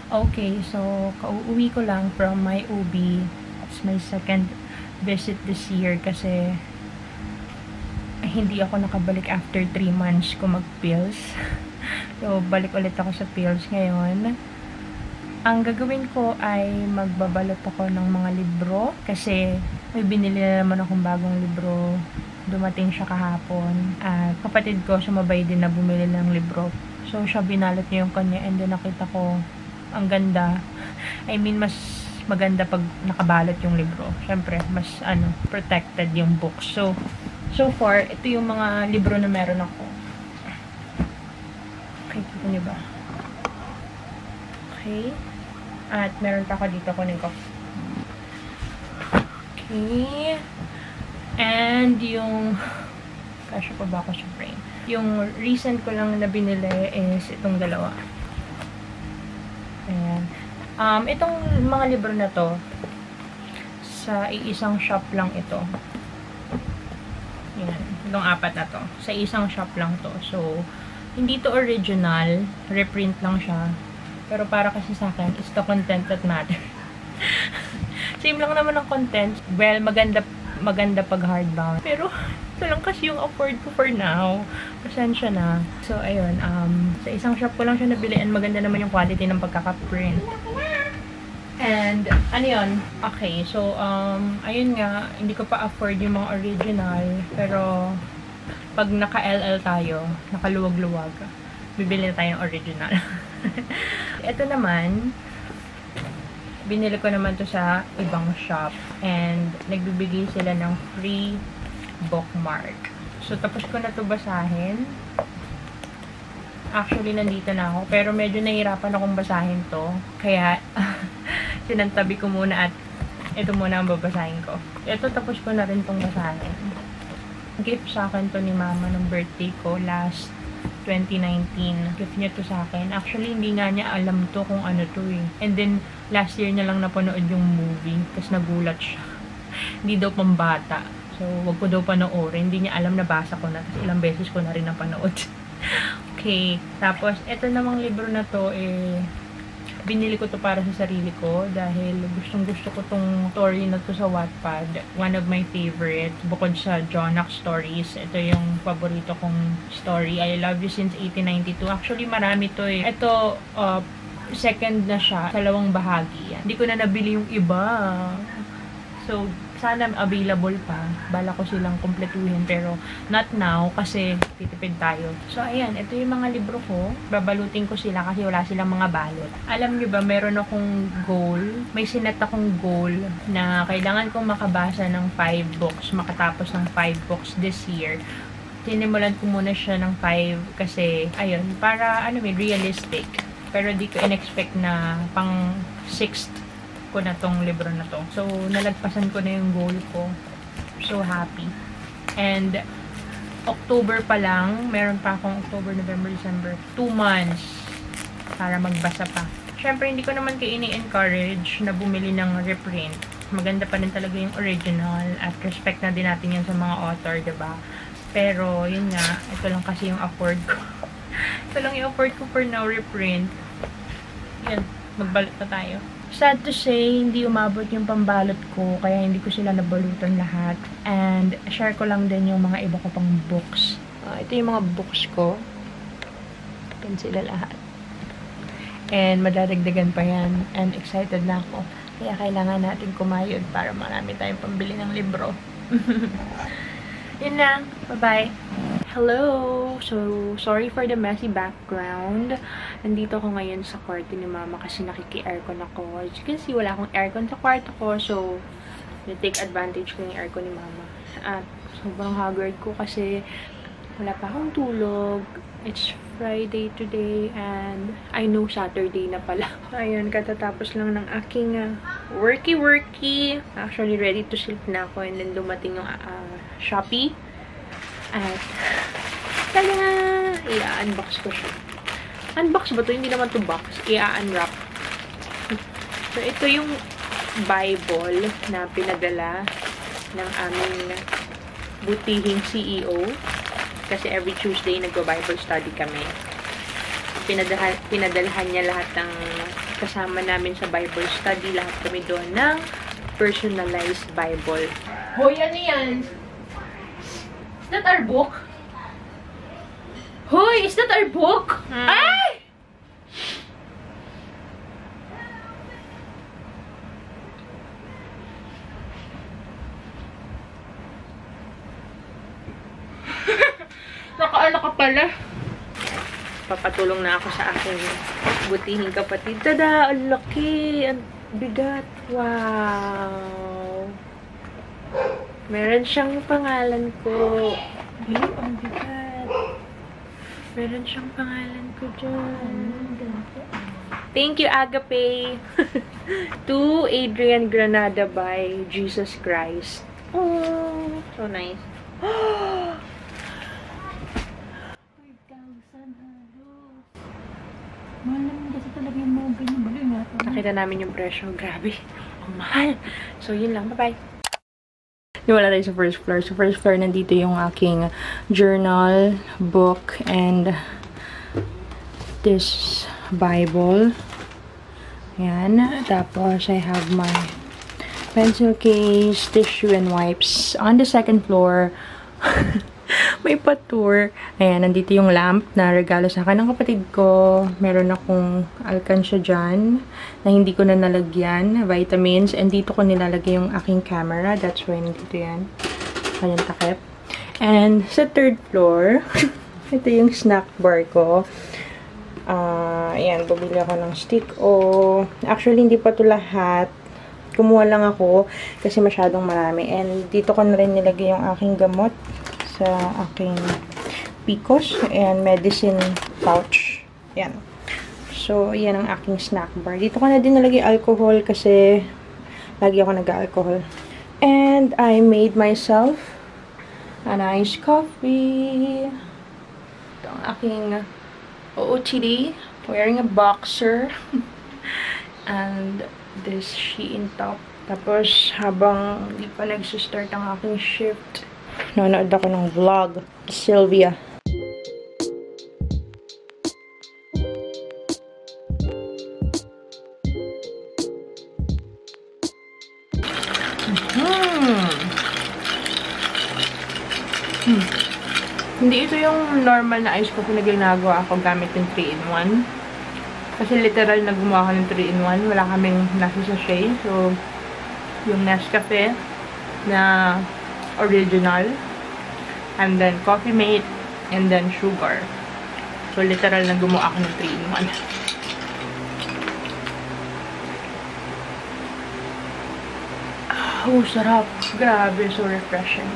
Okay, so kauuwi ko lang from my OB. It's my second visit this year kasi hindi ako nakabalik after 3 months ko mag-pills. So, balik ulit ako sa pills ngayon. Ang gagawin ko ay magbabalot ako ng mga libro kasi may binili na naman akong bagong libro. Dumating siya kahapon. Kapatid ko, sumabay din na bumili ng libro. So, siya binalot niya yung kanya and then nakita ko ang ganda. I mean, mas maganda pag nakabalot yung libro. Siyempre, mas protected yung book. So far, ito yung mga libro na meron ako. Okay, kita niyo ba? Okay. At meron pa ako dito, kunin ko. Okay. And yung kasya pa ba ako sa frame? Yung recent ko lang na binili is itong dalawa. Ayan. Itong mga libro na to, sa iisang shop lang ito. Yan. Itong 4 na to. Sa isang shop lang to. So, hindi to original. Reprint lang siya. Pero para kasi sa akin, it's the content that matters. Same lang naman ang content. Well, maganda pag hardbound. Pero, ito lang kasi yung afford ko for now. Pasensya na. So, ayun. Sa isang shop ko lang siya nabili and maganda naman yung quality ng pagkaka-print. And, ano yun? Okay, so, ayun nga, hindi ko pa afford yung mga original, pero, pag naka-LL tayo, nakaluwag-luwag, bibili na tayo ng original. Ito naman, binili ko naman to sa ibang shop, and, nagbibigay sila ng free bookmark. So, tapos ko na to basahin. Actually, nandito na ako, pero medyo nahihirapan akong basahin to, kaya, sinantabi ko muna at ito muna ang babasahin ko. Ito, tapos ko na rin tong basahin. Gift sa akin to ni mama ng birthday ko last 2019. Gift niya to sa akin. Actually, hindi nga niya alam to kung ano to eh. And then, last year niya lang napanood yung movie. Tapos nagulat siya. Hindi daw pambata. So, wag ko daw panoorin. Hindi niya alam, nabasa ko na. Tapos ilang beses ko na rin napanood. Okay. Tapos, ito namang libro na to eh, binili ko to para sa sarili ko dahil gustong-gusto ko tong story na to sa Wattpad. One of my favorites. Bukod sa 𝘾𝙤𝙥𝙮𝙧𝙞𝙜𝙀 stories, ito yung paborito kong story. I Love You Since 1892. Actually, marami to eh. Ito, second na siya. 2 bahagi yan. Hindi ko na nabili yung iba. So, sana available pa. Bala ko silang kumpletuhin pero not now kasi titipid tayo. So, ayan. Ito yung mga libro ko. Babalutin ko sila kasi wala silang mga balot. Alam nyo ba, meron akong goal. May sinet akong goal na kailangan kong makabasa ng 5 books. Makatapos ng 5 books this year. Sinimulan ko muna siya ng 5 kasi, ayun, para, realistic. Pero di ko in-expect na pang 6th ko na tong libro na to. So, nalagpasan ko na yung goal ko. So happy. And, October pa lang, meron pa akong October, November, December, 2 months para magbasa pa. Siyempre, hindi ko naman kayo ini-encourage na bumili ng reprint. Maganda pa rin talaga yung original at respect na din natin yan sa mga author, diba? Pero, yun nga, ito lang kasi yung afford ko. Ito lang yung afford ko for now, reprint. Yan, magbalot na tayo. Sad to say, hindi umabot yung pambalot ko, kaya hindi ko sila nabalutan lahat. And, share ko lang din yung mga iba ko pang books. Ito yung mga books ko. Yan sila lahat. And, madadagdagan pa yan. And, excited na ako. Kaya, kailangan natin kumayod para marami tayong pambili ng libro. Yun lang. Bye-bye. Hello! So, sorry for the messy background. Nandito ako ngayon sa kwarto ni mama kasi nakiki-aircon ako. As you can see, wala akong aircon sa kwarto ko. So, na-take advantage ko yung aircon ni mama. At sobrang haggard ko kasi wala pa akong tulog. It's Friday today and I know Saturday na pala. Ayun, katatapos lang ng aking worky. Actually, ready to sleep na ako and then dumating yung Shopee. At, tada! I-unbox ko siya. Unbox ba to? Hindi naman to box. I-unwrap. So, ito yung Bible na pinadala ng aming butihing CEO. Kasi every Tuesday nagbo-Bible study kami. Pinadalhan niya lahat ng kasama namin sa Bible study. Lahat kami doon ng personalized Bible. Hoy, ano yan? Is that our book? Hoy, is that our book? Ay! Nakaano ka pala. Papatulong na ako sa aking butihing kapatid. Tada! Ang laki! Ang bigat! Wow! Meron siyang pangalan ko. Ang bigat. Meron siyang pangalan ko dyan. Thank you, Agape! To Adrian Granada by Jesus Christ. Oh! So nice. Nakita namin yung presyo. Grabe. Ang mahal. So, yun lang. Bye-bye. Wala tayo sa first floor. Sa first floor, nandito yung aking journal, book, and this Bible. Ayan. Tapos, I have my pencil case, tissue, and wipes. On the second floor, may pa-tour. Ayan, nandito yung lamp na regalo sa akin ng kapatid ko. Meron akong alkansya dyan na hindi ko na nalagyan. Vitamins. And dito ko nilalagay yung aking camera. That's why nandito yan. Kanyang takip. And sa third floor, ito yung snack bar ko. Ayan, bumili ako ng stick-o. Actually, hindi pa ito lahat. Kumuha lang ako kasi masyadong marami. And dito ko na rin nilagay yung aking gamot sa aking PCOS and medicine pouch. Yan. So, yan ang aking snack bar. Dito ko na din nalagay alcohol kasi lagi ako nag-alcohol. And I made myself a nice coffee. Ito ang aking OOTD. Wearing a boxer. And this Shein top. Tapos, habang hindi pa nagsistart ang aking shift, nanonood ako ng vlog. Sylvia. Hindi ito yung normal na ice coffee na ginagawa ako gamit yung 3-in-1. Kasi literal na gumawa ko ng 3-in-1. Wala kaming nasa sachet. So, yung Nescafe na original, and then coffee mate, and then sugar. So, literal na gumawa ako ng 3-in-1. Oh, sarap. Grabe, so refreshing.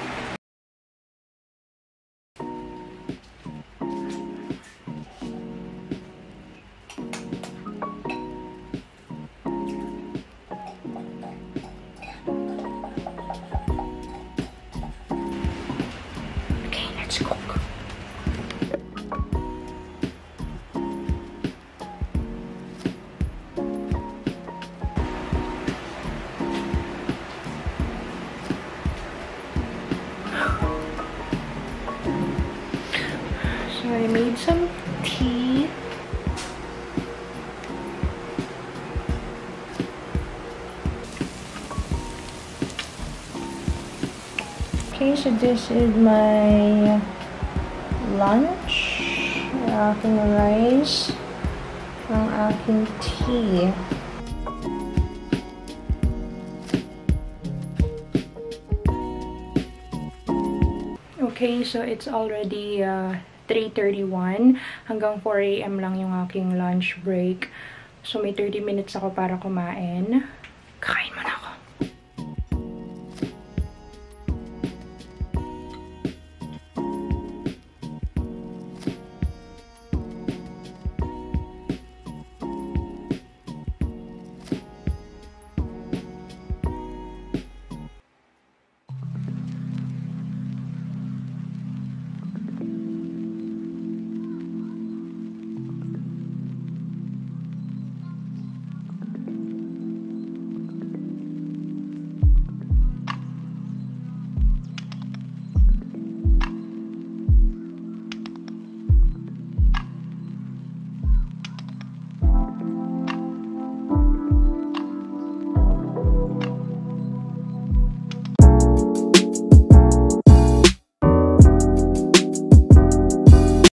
I made some tea. Okay, so this is my lunch. Ang aking rice. Ang aking tea. Okay, so it's already 3:31. Hanggang 4 AM lang yung aking lunch break. So, may 30 minutes ako para kumain. Kain mo na.